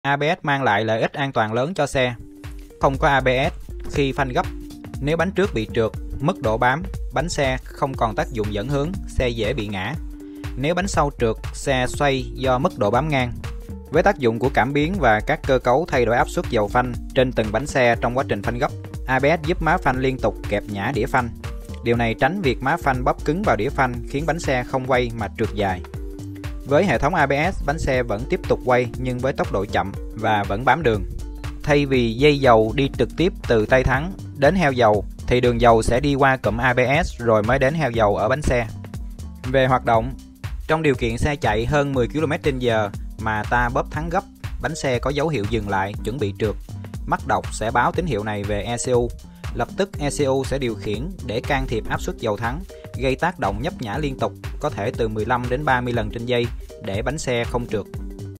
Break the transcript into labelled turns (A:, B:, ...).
A: ABS mang lại lợi ích an toàn lớn cho xe. Không có ABS khi phanh gấp, nếu bánh trước bị trượt, mất độ bám, bánh xe không còn tác dụng dẫn hướng, xe dễ bị ngã. Nếu bánh sau trượt, xe xoay do mất độ bám ngang. Với tác dụng của cảm biến và các cơ cấu thay đổi áp suất dầu phanh trên từng bánh xe trong quá trình phanh gấp, ABS giúp má phanh liên tục kẹp nhả đĩa phanh. Điều này tránh việc má phanh bóp cứng vào đĩa phanh khiến bánh xe không quay mà trượt dài. Với hệ thống ABS, bánh xe vẫn tiếp tục quay nhưng với tốc độ chậm và vẫn bám đường. Thay vì dây dầu đi trực tiếp từ tay thắng đến heo dầu, thì đường dầu sẽ đi qua cụm ABS rồi mới đến heo dầu ở bánh xe. Về hoạt động, trong điều kiện xe chạy hơn 10 km/h mà ta bóp thắng gấp, bánh xe có dấu hiệu dừng lại, chuẩn bị trượt. Mắt đọc sẽ báo tín hiệu này về ECU. Lập tức ECU sẽ điều khiển để can thiệp áp suất dầu thắng, gây tác động nhấp nhả liên tục, có thể từ 15 đến 30 lần trên giây để bánh xe không trượt.